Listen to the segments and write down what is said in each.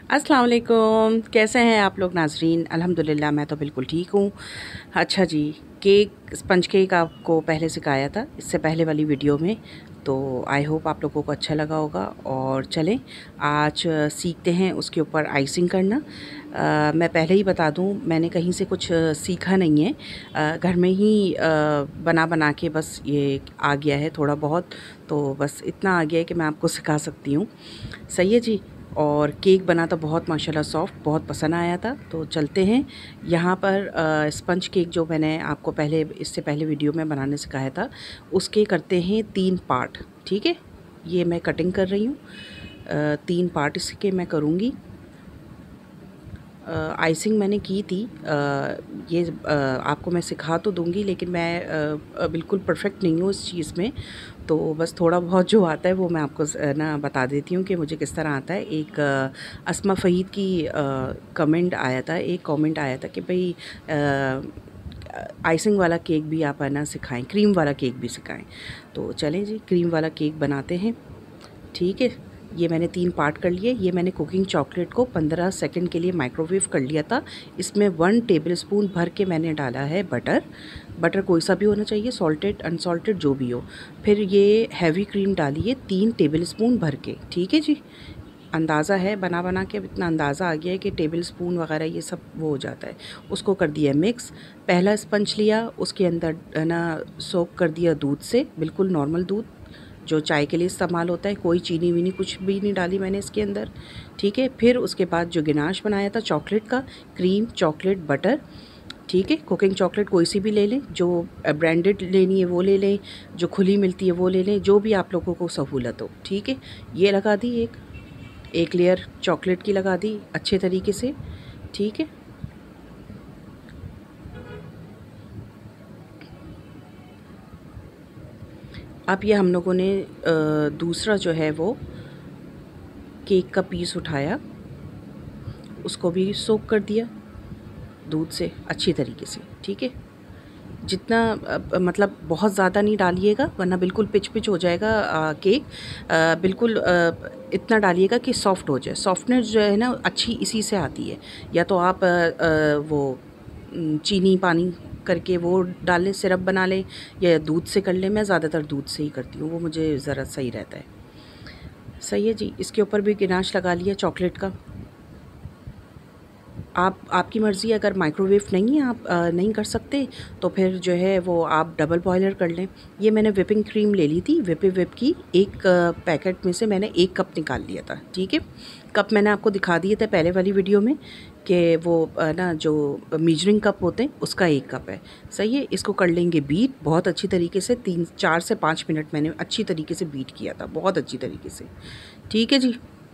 अस्सलाम वालेकुम। कैसे हैं आप लोग नाज़रीन? अल्हम्दुलिल्लाह मैं तो बिल्कुल ठीक हूँ। अच्छा जी, केक स्पंज केक आपको पहले सिखाया था इससे पहले वाली वीडियो में, तो आई होप आप लोगों को अच्छा लगा होगा। और चलें आज सीखते हैं उसके ऊपर आइसिंग करना। मैं पहले ही बता दूँ, मैंने कहीं से कुछ सीखा नहीं है, घर में ही बना बना के बस ये आ गया है थोड़ा बहुत। तो बस इतना आ गया है कि मैं आपको सिखा सकती हूँ। सही है जी। और केक बना तो बहुत माशाल्लाह सॉफ्ट, बहुत पसंद आया था। तो चलते हैं यहाँ पर स्पंज केक जो मैंने आपको पहले इससे पहले वीडियो में बनाने सिखाया था, उसके करते हैं 3 पार्ट। ठीक है, ये मैं कटिंग कर रही हूँ, 3 पार्ट इसके मैं करूँगी। आइसिंग मैंने की थी, ये आपको मैं सिखा तो दूँगी, लेकिन मैं बिल्कुल परफेक्ट नहीं हूँ इस चीज़ में। तो बस थोड़ा बहुत जो आता है वो मैं आपको ना बता देती हूँ कि मुझे किस तरह आता है। एक अस्मा फ़हीद की एक कमेंट आया था कि भाई आइसिंग वाला केक भी आप है ना सिखाएं, क्रीम वाला केक भी सिखाएं। तो चलें जी, क्रीम वाला केक बनाते हैं। ठीक है, ये मैंने 3 पार्ट कर लिए। ये मैंने कुकिंग चॉकलेट को 15 सेकंड के लिए माइक्रोवेव कर लिया था। इसमें 1 टेबलस्पून भर के मैंने डाला है बटर। बटर कोई सा भी होना चाहिए, सॉल्टेड अनसॉल्टेड जो भी हो। फिर ये हैवी क्रीम डाली है 3 टेबलस्पून भर के। ठीक है जी, अंदाज़ा है बना बना के, अब इतना अंदाज़ा आ गया है कि टेबलस्पून वगैरह ये सब वो हो जाता है। उसको कर दिया मिक्स। पहला स्पंज लिया, उसके अंदर ना सोक कर दिया दूध से, बिल्कुल नॉर्मल दूध जो चाय के लिए इस्तेमाल होता है। कोई चीनी वीनी कुछ भी नहीं डाली मैंने इसके अंदर। ठीक है, फिर उसके बाद जो गिनाश बनाया था चॉकलेट का, क्रीम चॉकलेट बटर। ठीक है, कुकिंग चॉकलेट कोई सी भी ले लें, जो ब्रांडेड लेनी है वो ले लें, जो खुली मिलती है वो ले लें, जो भी आप लोगों को सहूलत हो। ठीक है, ये लगा दी, एक लेयर चॉकलेट की लगा दी अच्छे तरीके से। ठीक है, अब ये हम लोगों ने दूसरा जो है वो केक का पीस उठाया, उसको भी सोक कर दिया दूध से अच्छी तरीके से। ठीक है, जितना मतलब बहुत ज़्यादा नहीं डालिएगा वरना बिल्कुल पिच पिच हो जाएगा केक। बिल्कुल इतना डालिएगा कि सॉफ्ट हो जाए। सॉफ्टनेस जो है ना अच्छी इसी से आती है। या तो आप वो चीनी पानी करके वो डाल लें, सिरप बना लें, या दूध से कर लें। मैं ज़्यादातर दूध से ही करती हूँ, वो मुझे ज़रा सही रहता है। सही है जी, इसके ऊपर भी गिनाश लगा लिया चॉकलेट का। आपकी मर्ज़ी, अगर माइक्रोवेव नहीं है, आप नहीं कर सकते, तो फिर जो है वो आप डबल बॉयलर कर लें। ये मैंने व्हिपिंग क्रीम ले ली थी, विप की एक पैकेट में से मैंने 1 कप निकाल लिया था। ठीक है, कप मैंने आपको दिखा दिए थे पहले वाली वीडियो में कि वो ना जो मेजरिंग कप होते हैं उसका 1 कप है। सही है, इसको कर लेंगे बीट बहुत अच्छी तरीके से। 4 से 5 मिनट मैंने अच्छी तरीके से बीट किया था, बहुत अच्छी तरीके से। ठीक है जी,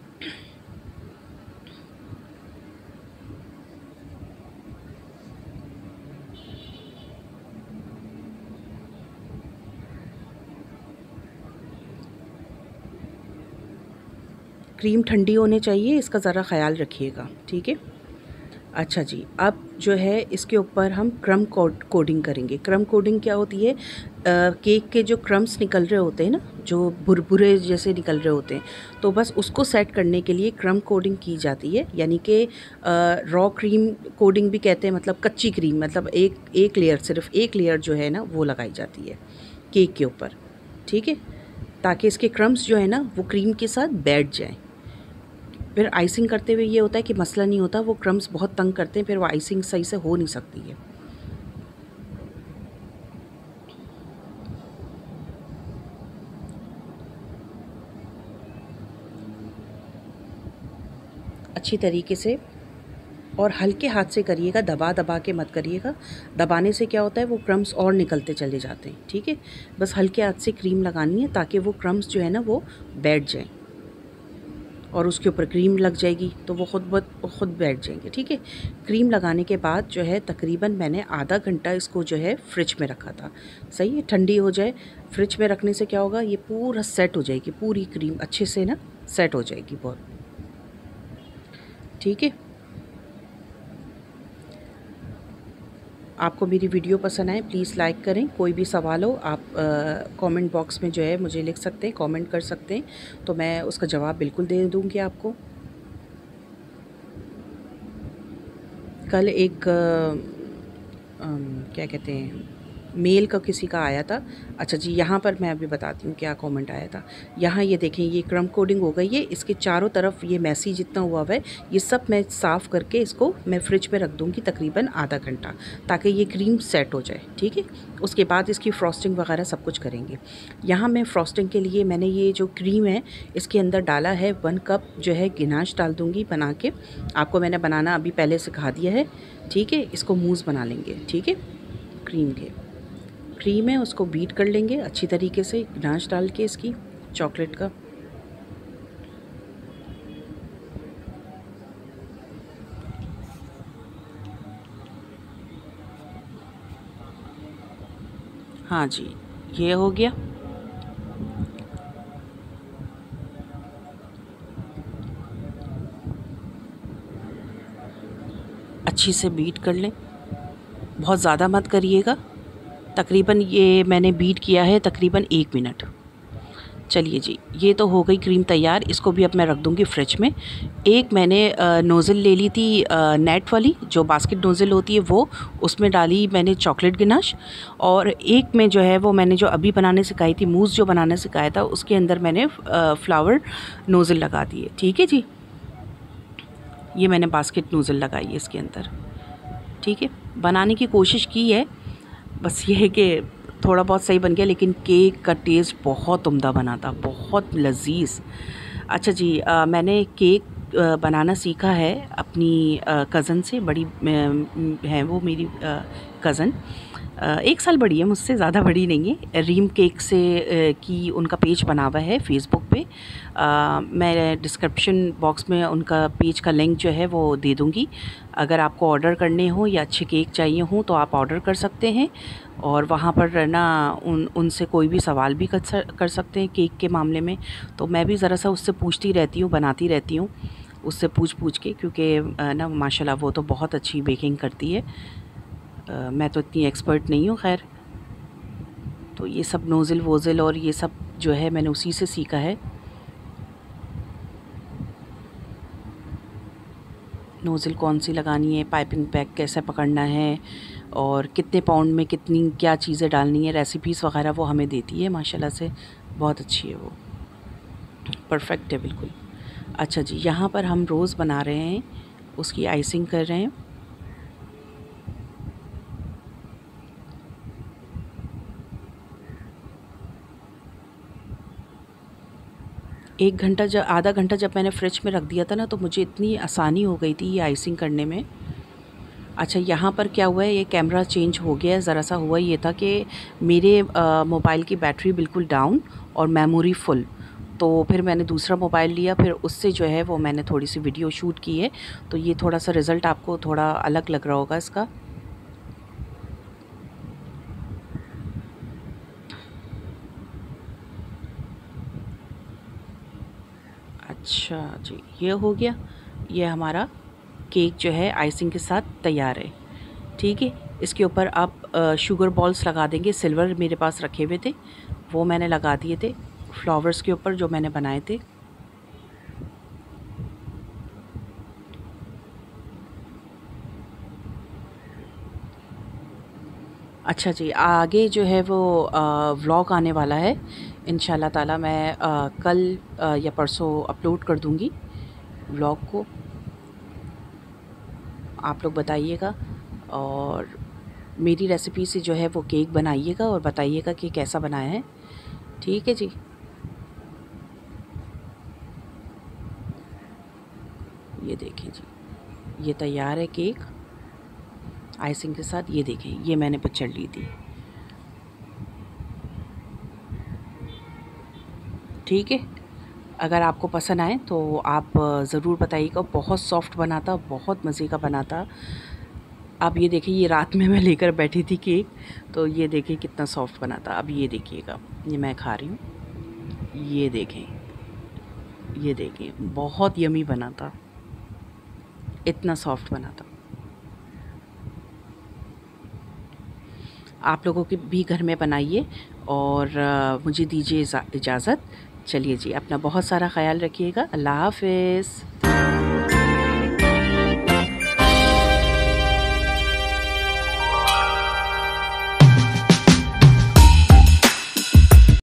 क्रीम ठंडी होनी चाहिए, इसका ज़रा ख़याल रखिएगा। ठीक है, अच्छा जी, अब जो है इसके ऊपर हम क्रम कोडिंग करेंगे। क्रम कोडिंग क्या होती है? केक के जो क्रम्स निकल रहे होते हैं ना, जो भुरभुरे जैसे निकल रहे होते हैं, तो बस उसको सेट करने के लिए क्रम कोडिंग की जाती है। यानी कि रॉ क्रीम कोडिंग भी कहते हैं, मतलब कच्ची क्रीम, मतलब एक लेयर, सिर्फ एक लेयर जो है ना वो लगाई जाती है केक के ऊपर। ठीक है, ताकि इसके क्रम्स जो है ना वो क्रीम के साथ बैठ जाएँ। फिर आइसिंग करते हुए ये होता है कि मसला नहीं होता, वो क्रम्स बहुत तंग करते हैं, फिर वो आइसिंग सही से हो नहीं सकती है। अच्छी तरीके से और हल्के हाथ से करिएगा, दबा दबा के मत करिएगा। दबाने से क्या होता है, वो क्रम्स और निकलते चले जाते हैं। ठीक है, बस हल्के हाथ से क्रीम लगानी है ताकि वो क्रम्स जो है ना वो बैठ जाएं, और उसके ऊपर क्रीम लग जाएगी तो वो खुद बैठ जाएंगे। ठीक है, क्रीम लगाने के बाद जो है तकरीबन मैंने आधा घंटा इसको जो है फ्रिज में रखा था। सही है, ठंडी हो जाए। फ्रिज में रखने से क्या होगा, ये पूरा सेट हो जाएगी, पूरी क्रीम अच्छे से ना सेट हो जाएगी बहुत। ठीक है, आपको मेरी वीडियो पसंद आए प्लीज़ लाइक करें। कोई भी सवाल हो आप कमेंट बॉक्स में जो है मुझे लिख सकते हैं, कमेंट कर सकते हैं, तो मैं उसका जवाब बिल्कुल दे दूँगी आपको। कल एक क्या कहते हैं, मेल का किसी का आया था। अच्छा जी, यहाँ पर मैं अभी बताती हूँ क्या कमेंट आया था। यहाँ ये देखें, ये क्रम कोडिंग हो गई है, इसके चारों तरफ ये मैसी जितना हुआ हुआ है, ये सब मैं साफ़ करके इसको मैं फ्रिज में रख दूँगी तकरीबन आधा घंटा, ताकि ये क्रीम सेट हो जाए। ठीक है, उसके बाद इसकी फ्रॉस्टिंग वगैरह सब कुछ करेंगे। यहाँ मैं फ्रॉस्टिंग के लिए मैंने ये जो क्रीम है इसके अंदर डाला है 1 कप जो है गिनाश डाल दूँगी बना के। आपको मैंने बनाना अभी पहले सिखा दिया है। ठीक है, इसको मूज़ बना लेंगे। ठीक है, क्रीम है उसको बीट कर लेंगे अच्छी तरीके से, गनाश डाल के इसकी चॉकलेट का। हाँ जी, ये हो गया। अच्छी से बीट कर लें, बहुत ज़्यादा मत करिएगा। तकरीबन ये मैंने बीट किया है तकरीबन 1 मिनट। चलिए जी, ये तो हो गई क्रीम तैयार। इसको भी अब मैं रख दूँगी फ्रिज में। एक मैंने नोज़ल ले ली थी नेट वाली, जो बास्केट नोज़ल होती है वो, उसमें डाली मैंने चॉकलेट गिनाश। और एक में जो है वो मैंने जो अभी बनाने सिखाई थी, मूज़ जो बनाना सिखाया था, उसके अंदर मैंने फ्लावर नोज़ल लगा दिए। ठीक है जी, ये मैंने बास्केट नोज़ल लगाई है इसके अंदर। ठीक है, बनाने की कोशिश की है, बस ये है कि थोड़ा बहुत सही बन गया, लेकिन केक का टेस्ट बहुत उम्दा बना था, बहुत लज़ीज़। अच्छा जी, मैंने केक बनाना सीखा है अपनी कज़न से। बड़ी है वो मेरी कज़न, 1 साल बड़ी है मुझसे, ज़्यादा बड़ी नहीं है। रीम केक से की उनका पेज बना हुआ है फ़ेसबुक पे। मैं डिस्क्रिप्शन बॉक्स में उनका पेज का लिंक जो है वो दे दूँगी। अगर आपको ऑर्डर करने हो या अच्छे केक चाहिए हों तो आप ऑर्डर कर सकते हैं, और वहाँ पर ना उनसे कोई भी सवाल भी कर सकते हैं केक के मामले में। तो मैं भी ज़रा सा उससे पूछती रहती हूँ, बनाती रहती हूँ उससे पूछ के, क्योंकि ना माशाल्लाह वो तो बहुत अच्छी बेकिंग करती है। मैं तो इतनी एक्सपर्ट नहीं हूँ खैर। तो ये सब नोज़ल वोज़ल और ये सब जो है मैंने उसी से सीखा है। नोज़ल कौन सी लगानी है, पाइपिंग बैग कैसे पकड़ना है, और कितने पाउंड में कितनी क्या चीज़ें डालनी है, रेसिपीज़ वगैरह वो हमें देती है माशाल्लाह से, बहुत अच्छी है वो, परफेक्ट है बिल्कुल। अच्छा जी, यहाँ पर हम रोज़ बना रहे हैं, उसकी आइसिंग कर रहे हैं। आधा घंटा जब मैंने फ्रिज में रख दिया था ना, तो मुझे इतनी आसानी हो गई थी ये आइसिंग करने में। अच्छा, यहाँ पर क्या हुआ है, ये कैमरा चेंज हो गया है। ज़रा सा हुआ ये था कि मेरे मोबाइल की बैटरी बिल्कुल डाउन और मेमोरी फुल। तो फिर मैंने दूसरा मोबाइल लिया, फिर उससे जो है वो मैंने थोड़ी सी वीडियो शूट की है। तो ये थोड़ा सा रिज़ल्ट आपको थोड़ा अलग लग रहा होगा इसका। अच्छा जी, ये हो गया। ये हमारा केक जो है आइसिंग के साथ तैयार है। ठीक है, इसके ऊपर आप शुगर बॉल्स लगा देंगे। सिल्वर मेरे पास रखे हुए थे, वो मैंने लगा दिए थे फ्लावर्स के ऊपर जो मैंने बनाए थे। अच्छा जी, आगे जो है वो व्लॉग आने वाला है इंशाल्लाह ताला। मैं कल या परसों अपलोड कर दूँगी व्लॉग को। आप लोग बताइएगा, और मेरी रेसिपी से जो है वो केक बनाइएगा और बताइएगा कि कैसा बनाया है। ठीक है जी, ये देखें जी, ये तैयार है केक आइसिंग के साथ। ये देखें, ये मैंने पिक्चर ली थी। ठीक है, अगर आपको पसंद आए तो आप ज़रूर बताइएगा। बहुत सॉफ्ट बना था, बहुत मज़े का बना था। अब ये देखिए, ये रात में मैं लेकर बैठी थी केक, तो ये देखिए कितना सॉफ्ट बना था। अब ये देखिएगा, ये मैं खा रही हूँ, ये देखें, ये देखें, बहुत यमी बना था, इतना सॉफ्ट बना था। आप लोगों के भी घर में बनाइए, और मुझे दीजिए इजाज़त। चलिए जी, अपना बहुत सारा ख्याल रखिएगा। अल्लाह हाफ़िज़।